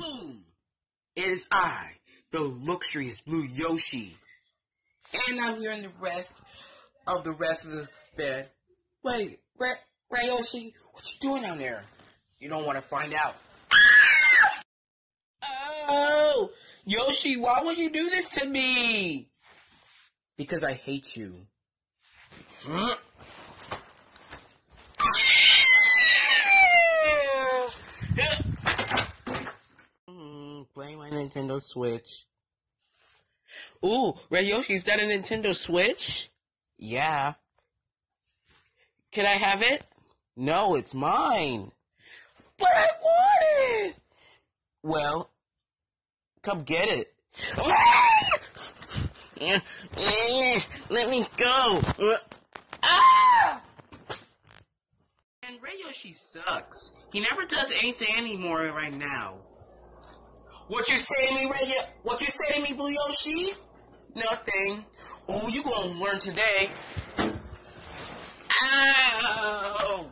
boom! It is I, the luxurious Blue Yoshi. And I'm here in the rest of the bed. Wait, Ray Yoshi, what you doing down there? You don't want to find out. Oh! Yoshi, why would you do this to me? Because I hate you. Playing my Nintendo Switch. Ooh, Red Yoshi, is that a Nintendo Switch? Yeah. Can I have it? No, it's mine. But I want it! Well, come get it. Let me go. Ah! And Ray Yoshi sucks. He never does anything anymore right now. What you say to me, What you say to me, Blue Yoshi? Nothing. Oh, you gonna learn today. Ow!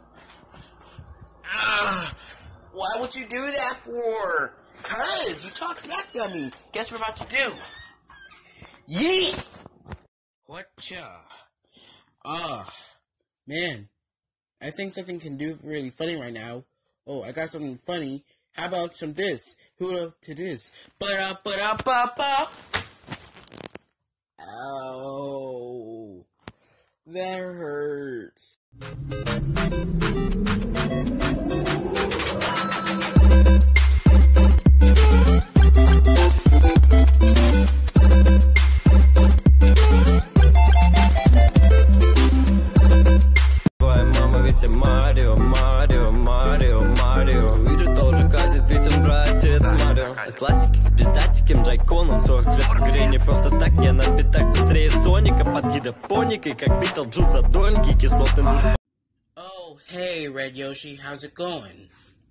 Why would you do that for? 'Cause you talk smack to me. Guess what we're about to do? Yeet! Whatcha? Man. I think something can do really funny right now. Oh, I got something funny. How about some this? Who to this? Ba-da-ba-da-ba-ba. Ow. That hurts. Твоя мама ведь Марио, Марио, Марио, Марио. Виджи тоже катит, ведь он братец Марио. От классики к пиздатикам, джайконом 40 лет в игре не просто так. Я на битах быстрее Соника, под гидропоникой, как Битлджус задорники, кислотный душ. Oh, hey, Red Yoshi, how's it going?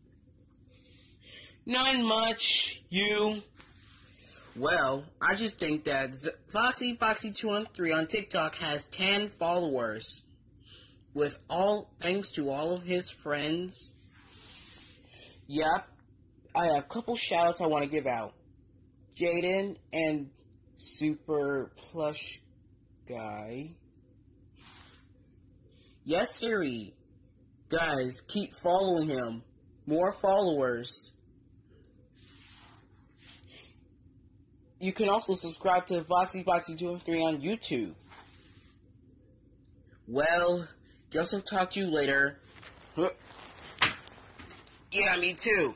Not much, you. Well, I just think that Foxy213 on TikTok has 10 followers. Thanks to all of his friends. Yep, I have a couple shoutouts I want to give out. Jaden and Super Plush Guy. Yes, Siri. Guys, keep following him. More followers. You can also subscribe to Foxy213 on YouTube. Well, guess I'll talk to you later. Yeah, me too.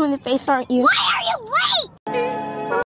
in the face, aren't you? Why are you late?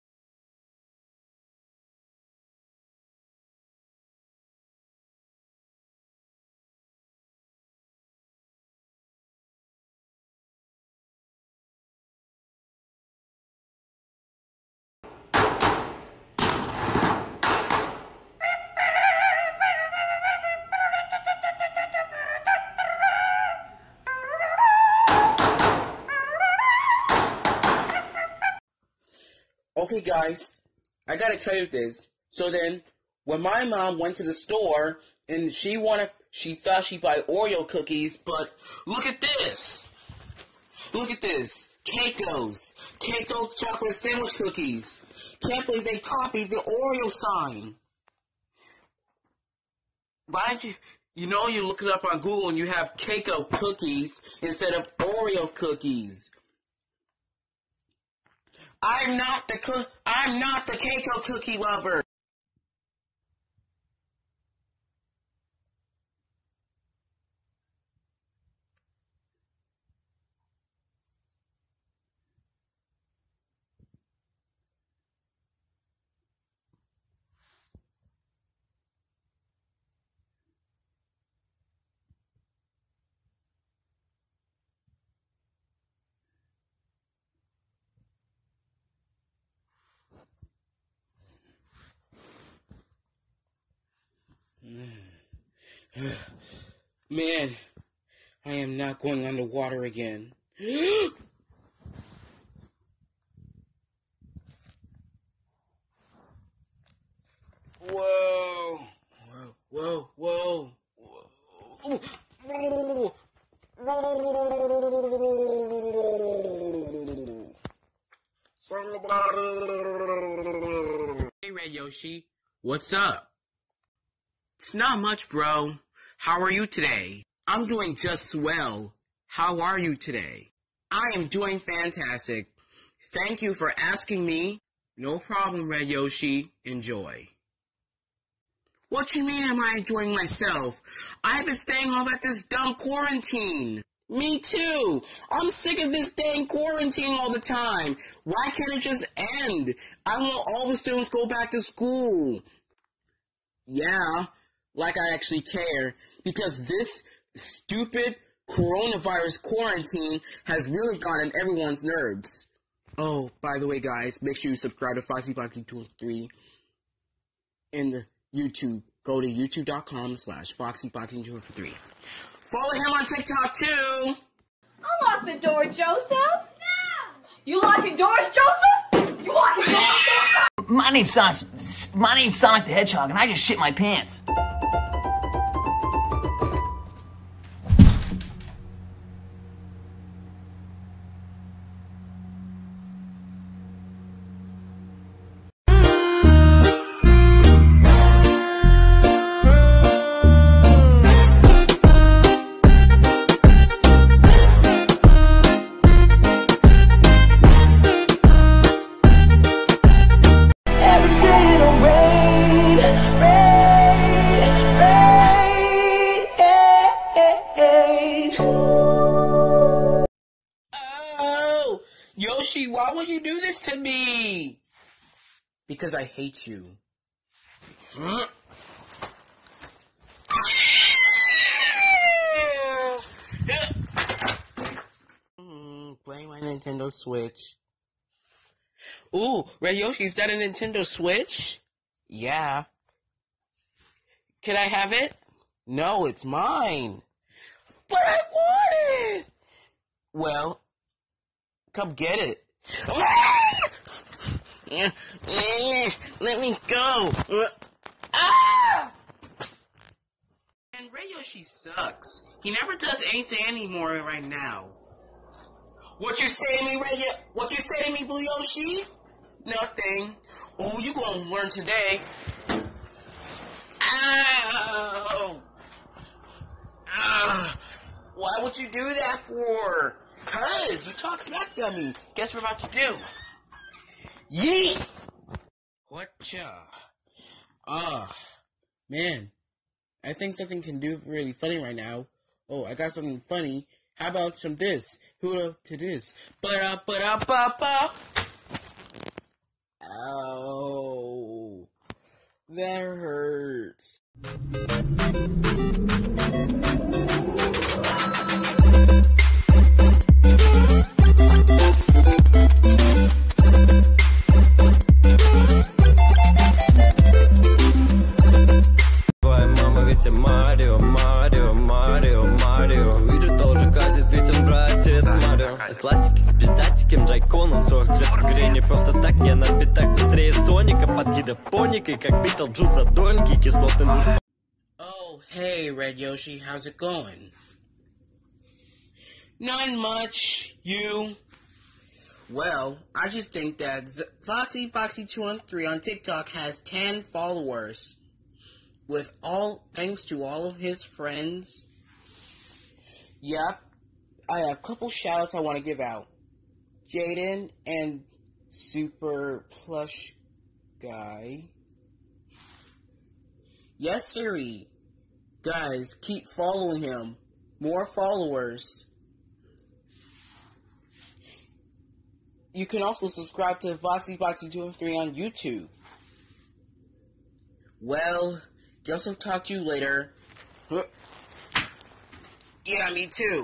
Okay, guys, I gotta tell you this. So then, when my mom went to the store and she thought she'd buy Oreo cookies, but look at this. Look at this. Keiko's. Keiko chocolate sandwich cookies. Can't believe they copied the Oreo sign. Why don't you look it up on Google and you have Keiko cookies instead of Oreo cookies. I'm not the Keiko cookie lover. Man, I am not going underwater again. Whoa. Whoa. Whoa. Hey, Red Yoshi. What's up? It's not much, bro. How are you today? I'm doing just swell. How are you today? I am doing fantastic. Thank you for asking me. No problem, Red Yoshi. Enjoy. What you mean am I enjoying myself? I've been staying home at this dumb quarantine. Me too. I'm sick of this dang quarantine all the time. Why can't it just end? I want all the students go back to school. Yeah, like I actually care. Because this stupid coronavirus quarantine has really gotten everyone's nerves. Oh, by the way, guys, make sure you subscribe to FoxyBoxing213 in the YouTube. Go to youtube.com/FoxyBoxing213. Follow him on TikTok, too. Unlock the door, Joseph. No! You locking doors, Joseph? You locking doors, Joseph? My name's Sonic the Hedgehog, and I just shit my pants. Yoshi, why would you do this to me? Because I hate you. Playing my Nintendo Switch. Ooh, Red Yoshi, is that a Nintendo Switch? Yeah. Can I have it? No, it's mine. But I want it! Well, come get it. Let me go. Ah! And Red Yoshi sucks. He never does anything anymore right now. What you say to me, What you say to me, Blue Yoshi? Nothing. Oh, you gonna learn today. Ow! Why would you do that for? 'Cause you talk smack to me. Guess what we're about to do? Yeet! Whatcha? Man. I think something can do really funny right now. Oh, I got something funny. How about some this? Who to this? Ba-da-ba-da-ba-ba. Ow. That hurts. Твоя мама ведь Марио, Марио, Марио, Марио. Виджи тоже катит, ведь он братец Марио. От классики к пиздатикам, Джайконом 40 лет в игре не просто так. Я на битах быстрее Соника, под гидропоникой, как Битлджус задорненький, кислотный душ. Oh, hey, Red Yoshi, how's it going? Not much, you. Well, I just think that Foxy213 on TikTok has 10 followers. With thanks to all of his friends. Yep, I have a couple shoutouts I want to give out. Jaden and Super Plush Guy. Yes, Siri. Guys, keep following him. More followers. You can also subscribe to Foxy213 on YouTube. Well, guess I'll talk to you later. Yeah, me too.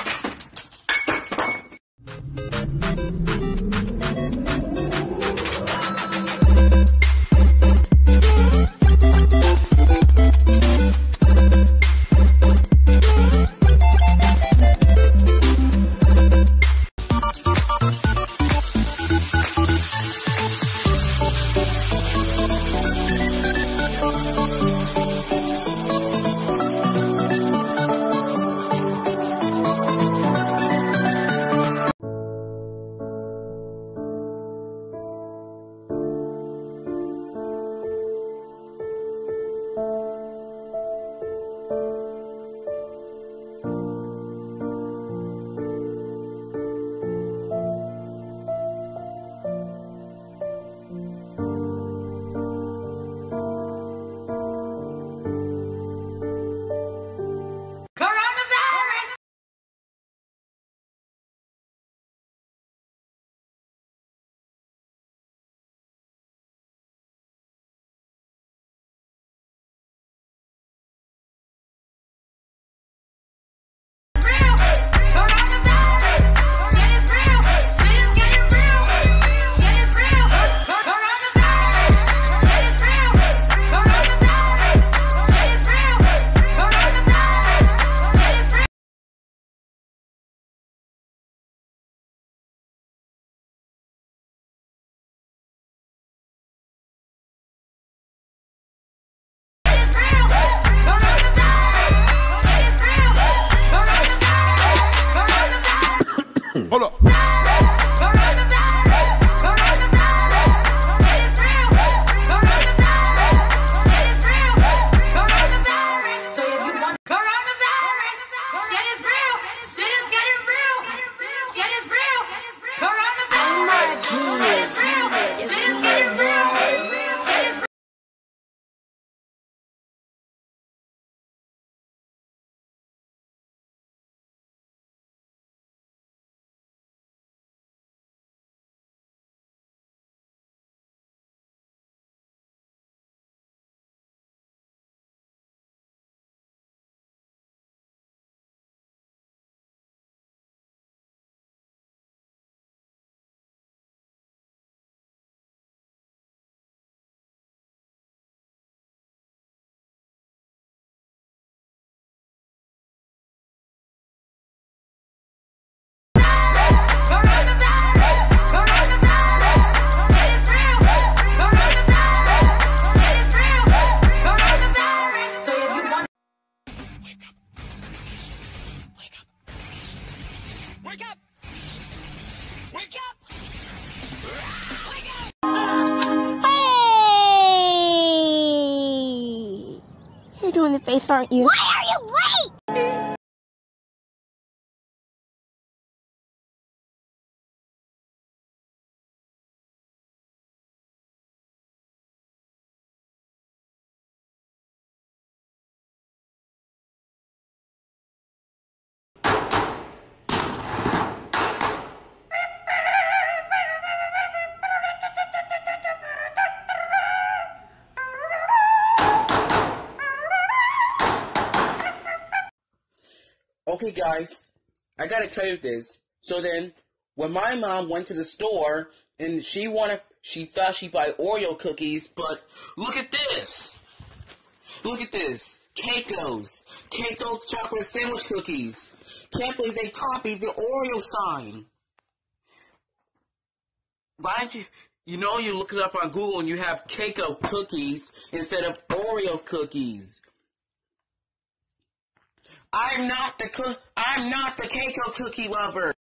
Hold up. Hey! You're doing the face, aren't you? Why are you late? Okay, guys, I gotta tell you this. So then, when my mom went to the store and she thought she'd buy Oreo cookies, but look at this. Look at this. Keiko's. Keiko chocolate sandwich cookies. Can't believe they copied the Oreo sign. Why don't you look it up on Google and you have Keiko cookies instead of Oreo cookies. I'm not the Keiko cookie lover.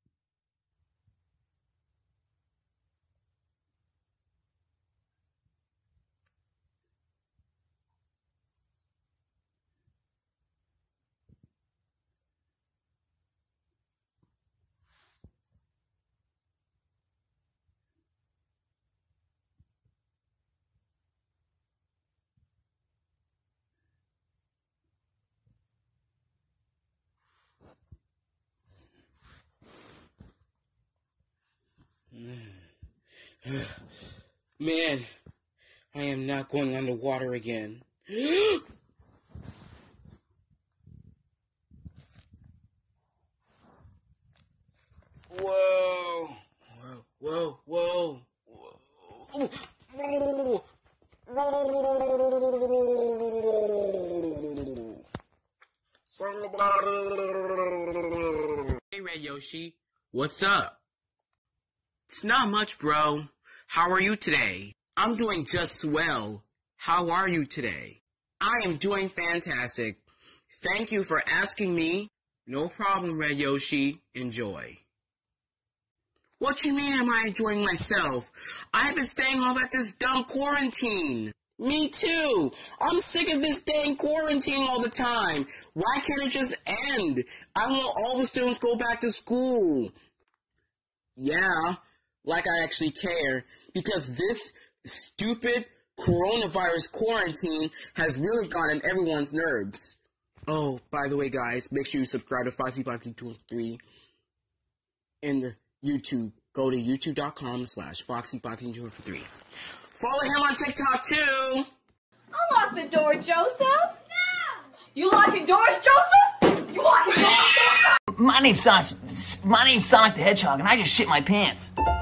Man, I am not going underwater again. Whoa. Whoa. Whoa. Whoa. Hey, Red Yoshi. What's up? It's not much, bro. How are you today? I'm doing just swell. How are you today? I am doing fantastic. Thank you for asking me. No problem, Red Yoshi. Enjoy. What you mean am I enjoying myself? I've been staying home at this dumb quarantine. Me too. I'm sick of this dang quarantine all the time. Why can't it just end? I want all the students to go back to school. Yeah, like I actually care. Because this stupid coronavirus quarantine has really gotten everyone's nerves. Oh, by the way, guys, make sure you subscribe to FoxyBoxing203 in the YouTube. Go to youtube.com/FoxyBoxing203. Follow him on TikTok, too. Unlock the door, Joseph. No! You locking doors, Joseph? You locking doors, Joseph? My name's Sonic the Hedgehog, and I just shit my pants.